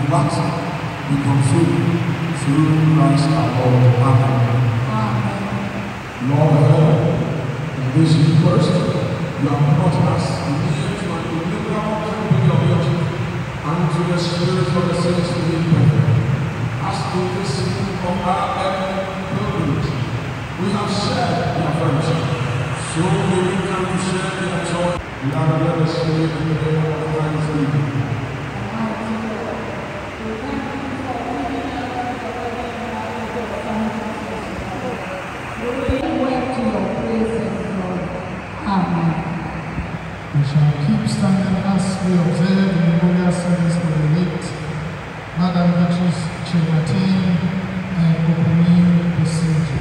what we consume through Christ our Lord. Amen. Lord, in this first, you have brought us near to an innumerable company of yours, and to the Spirit of the saints to be perfect. As to this of our early pilgrimage, we have shared their fellowship, so may we come to share their joy. We are under the Spirit in the name of Christ. We shall keep standing as we observe the memorial service for the late Madam Beatrice Chematin and Opumi Besinji.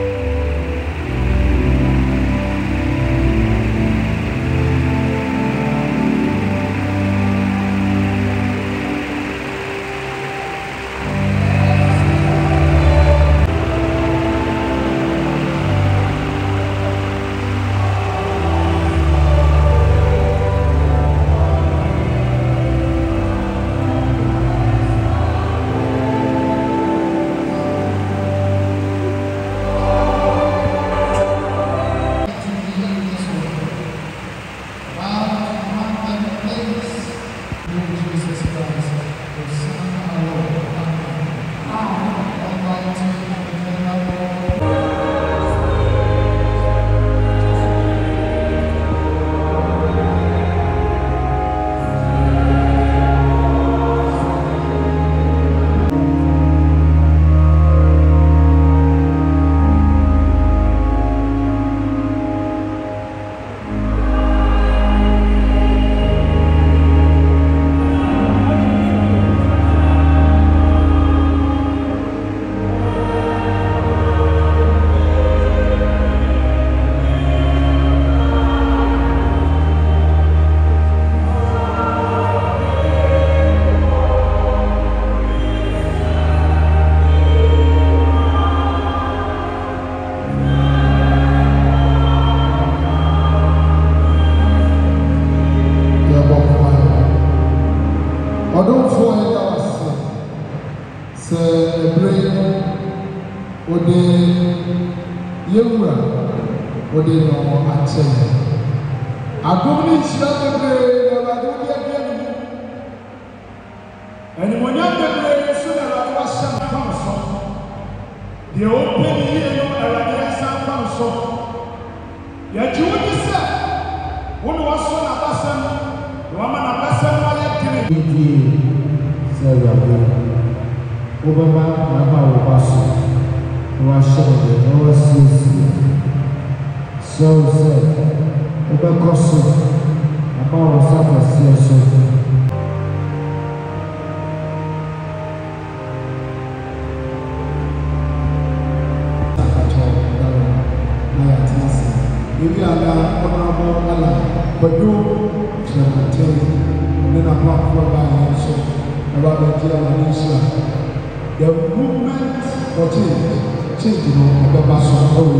The movement for change, the passion of the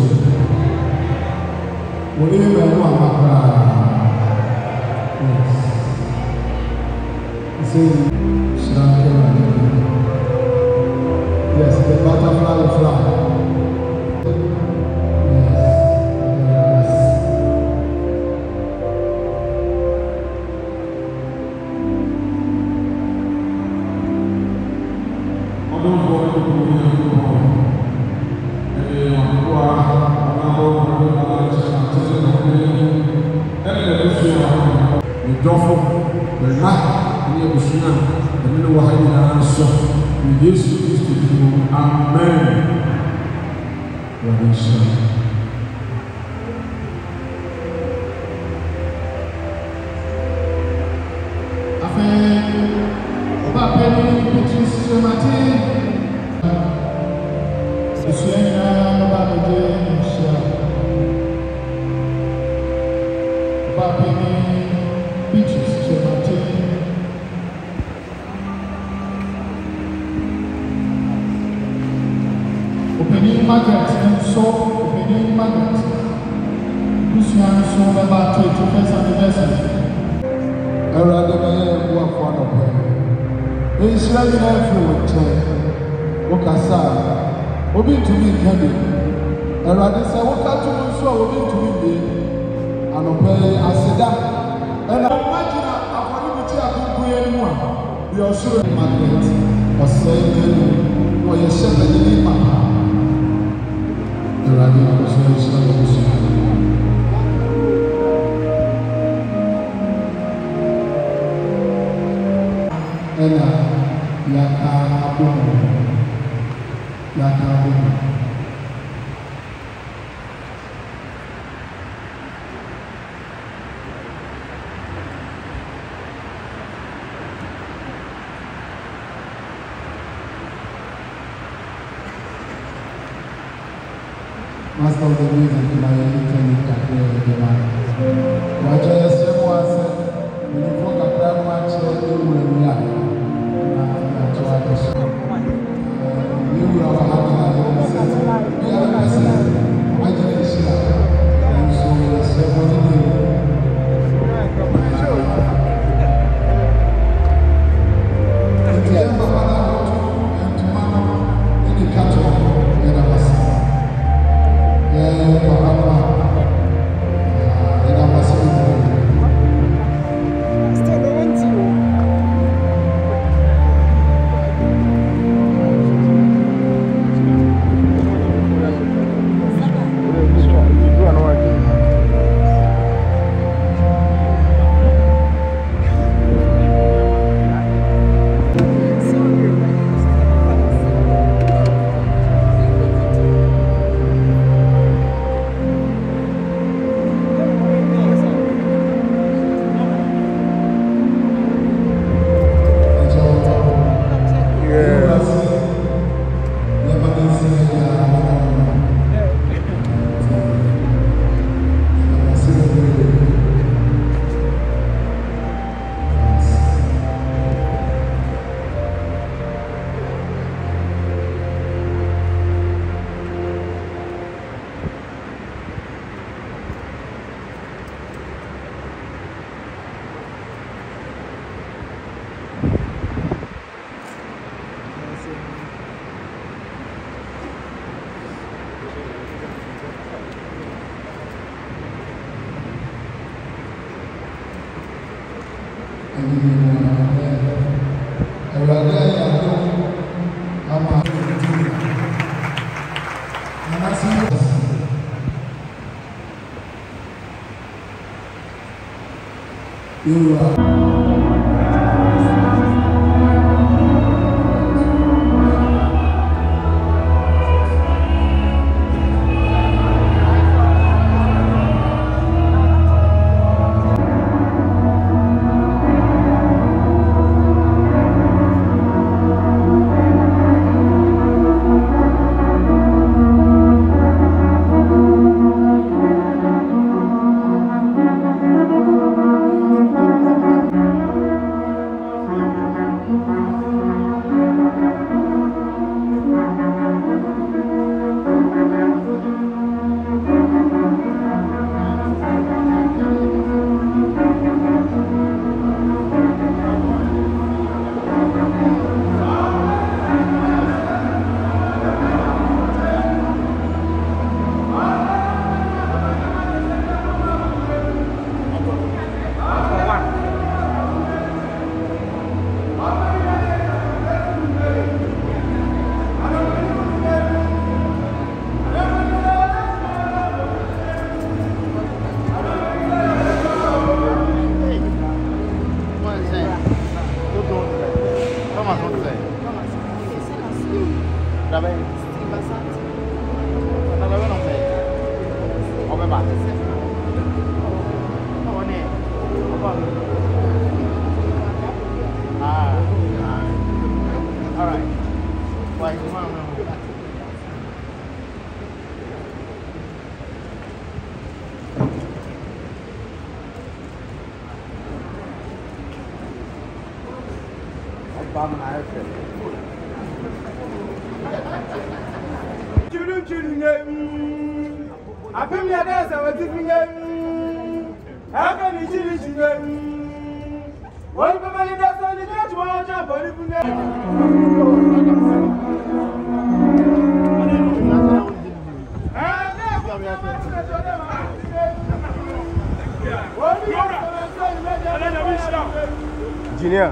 yes, the butterfly fly. Nhyira nyinaa firi wo nkyɛn. Wokasa a obi ntumi nka bi. Awurade sɛ woka to mu nso a obi ntumi bie. Anɔpa yi aseda ɛna woagyina afɔremukyia akonkon anim a deɛ ɔsoro Margaret ɔsɛe n'anim na ɔyɛ hyɛbɛnyini papa. Awurade akɔso nhyira wɔ so. Ela yaka abomo Master of the music na yɛtɛni kakra yɛ de ma wagya yɛsɛ mu ase nifo kakra mu akyerɛ ewu ewia na yɛato ado so ewura wɔ ha na yɛsɛ bi a bɛsɛ wagya yɛhyia nso yɛsɛ mu ne ne nti yɛn papa na wɔto ntoma no ne kato yɛda basa What Engineer.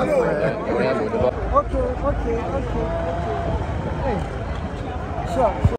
Okay. Sure.